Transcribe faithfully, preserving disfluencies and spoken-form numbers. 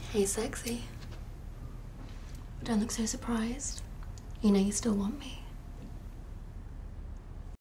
Hey, sexy. Don't look so surprised. You know you still want me.